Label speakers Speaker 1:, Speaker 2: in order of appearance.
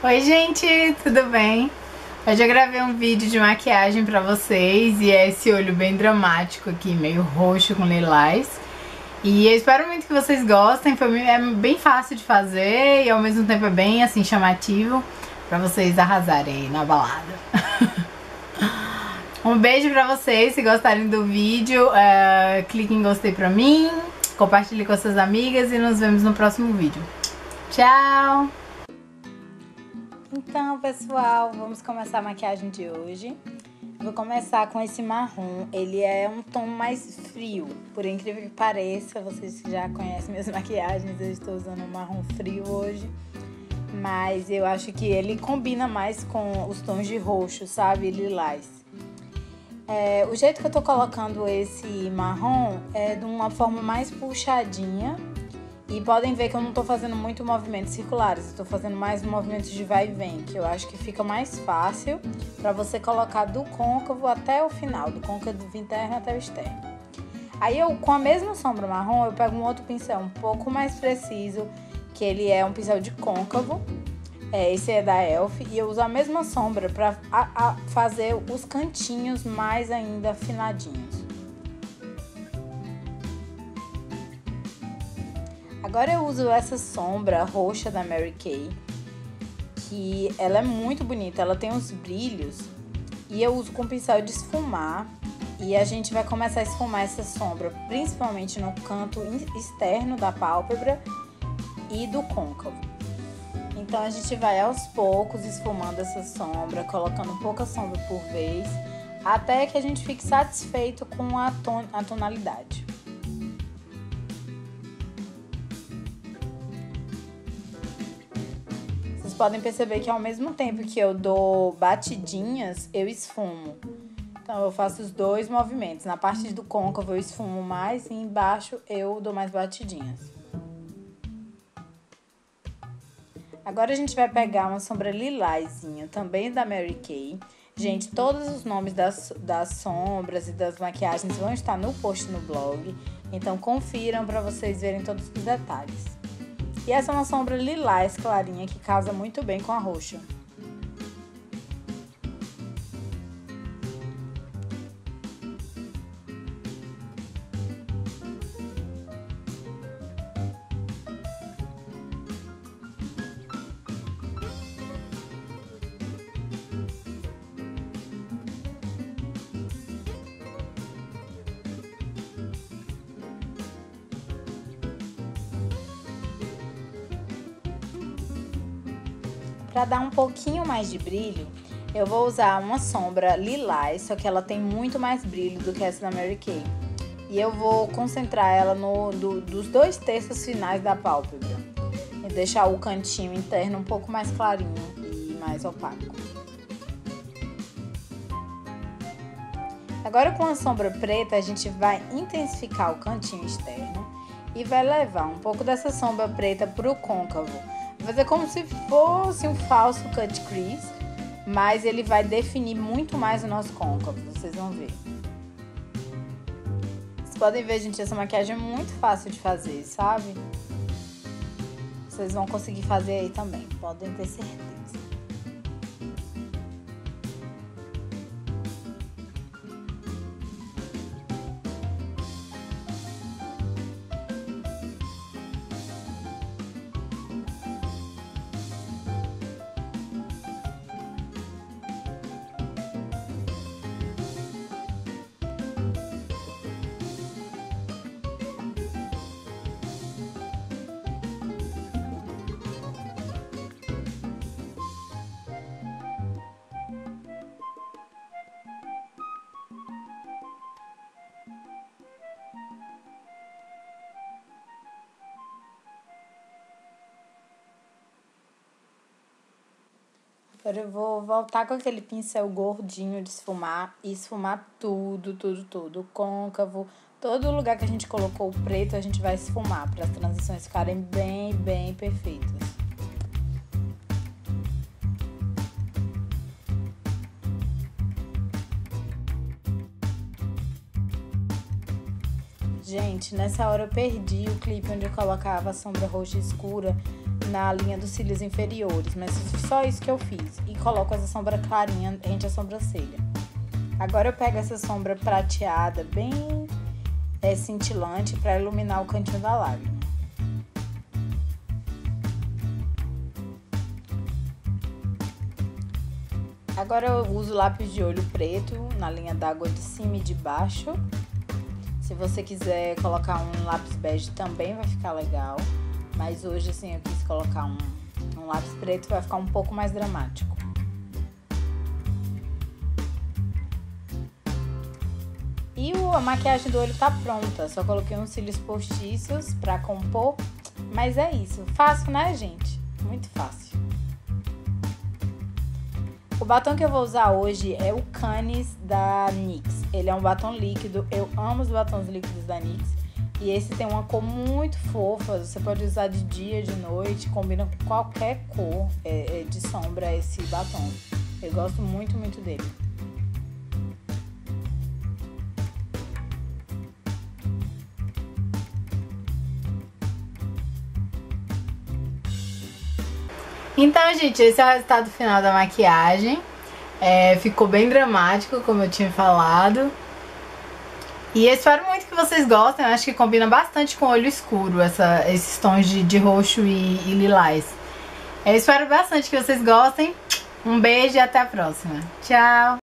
Speaker 1: Oi gente, tudo bem? Hoje eu gravei um vídeo de maquiagem pra vocês e é esse olho bem dramático aqui, meio roxo com lilás. E eu espero muito que vocês gostem, é bem fácil de fazer e ao mesmo tempo é bem assim chamativo pra vocês arrasarem aí na balada. Um beijo pra vocês, se gostarem do vídeo, clique em gostei pra mim, compartilhe com suas amigas e nos vemos no próximo vídeo. Tchau! Então, pessoal, vamos começar a maquiagem de hoje. Vou começar com esse marrom. Ele é um tom mais frio, por incrível que pareça. Vocês já conhecem minhas maquiagens, eu estou usando um marrom frio hoje. Mas eu acho que ele combina mais com os tons de roxo, sabe? Lilás. O jeito que eu tô colocando esse marrom é de uma forma mais puxadinha. E podem ver que eu não tô fazendo muito movimentos circulares, eu tô fazendo mais movimentos de vai e vem, que eu acho que fica mais fácil pra você colocar do côncavo até o final, do côncavo interno até o externo. Aí eu, com a mesma sombra marrom, eu pego um outro pincel um pouco mais preciso, que ele é um pincel de côncavo, esse é da Elf, e eu uso a mesma sombra pra fazer os cantinhos mais ainda afinadinhos. Agora eu uso essa sombra roxa da Mary Kay, que ela é muito bonita, ela tem uns brilhos, e eu uso com pincel de esfumar, e a gente vai começar a esfumar essa sombra, principalmente no canto externo da pálpebra e do côncavo. Então a gente vai aos poucos esfumando essa sombra, colocando pouca sombra por vez, até que a gente fique satisfeito com a tonalidade. Podem perceber que ao mesmo tempo que eu dou batidinhas, eu esfumo. Então eu faço os dois movimentos. Na parte do côncavo eu esfumo mais e embaixo eu dou mais batidinhas. Agora a gente vai pegar uma sombra lilazinha, também da Mary Kay. Gente, todos os nomes das sombras e das maquiagens vão estar no post no blog. Então confiram para vocês verem todos os detalhes. E essa é uma sombra lilás clarinha que casa muito bem com a roxa. Para dar um pouquinho mais de brilho, eu vou usar uma sombra lilás, só que ela tem muito mais brilho do que essa da Mary Kay. E eu vou concentrar ela dos 2/3 finais da pálpebra. E deixar o cantinho interno um pouco mais clarinho e mais opaco. Agora com a sombra preta, a gente vai intensificar o cantinho externo e vai levar um pouco dessa sombra preta pro côncavo. Vai fazer como se fosse um falso cut crease, mas ele vai definir muito mais o nosso côncavo, vocês vão ver. Vocês podem ver, gente, essa maquiagem é muito fácil de fazer, sabe? Vocês vão conseguir fazer aí também, podem ter certeza. Agora eu vou voltar com aquele pincel gordinho de esfumar e esfumar tudo, tudo, tudo. O côncavo, todo lugar que a gente colocou o preto, a gente vai esfumar para as transições ficarem bem, bem perfeitas. Gente, nessa hora eu perdi o clipe onde eu colocava a sombra roxa escura na linha dos cílios inferiores, mas só isso que eu fiz. E coloco essa sombra clarinha rente à sobrancelha. Agora eu pego essa sombra prateada, bem cintilante, para iluminar o cantinho da lágrima. Agora eu uso lápis de olho preto na linha d'água de cima e de baixo. Se você quiser colocar um lápis bege também vai ficar legal. Mas hoje assim eu quis colocar um lápis preto, vai ficar um pouco mais dramático. E a maquiagem do olho tá pronta. Só coloquei uns cílios postiços pra compor. Mas é isso. Fácil, né, gente? Muito fácil. O batom que eu vou usar hoje é o Canis da NYX. Ele é um batom líquido. Eu amo os batons líquidos da NYX. E esse tem uma cor muito fofa. Você pode usar de dia, de noite. Combina com qualquer cor de sombra esse batom. Eu gosto muito, muito dele. Então, gente, esse é o resultado final da maquiagem. Ficou bem dramático, como eu tinha falado. E eu espero muito que vocês gostem. Eu acho que combina bastante com o olho escuro, esses tons de roxo e lilás. Eu espero bastante que vocês gostem. Um beijo e até a próxima. Tchau!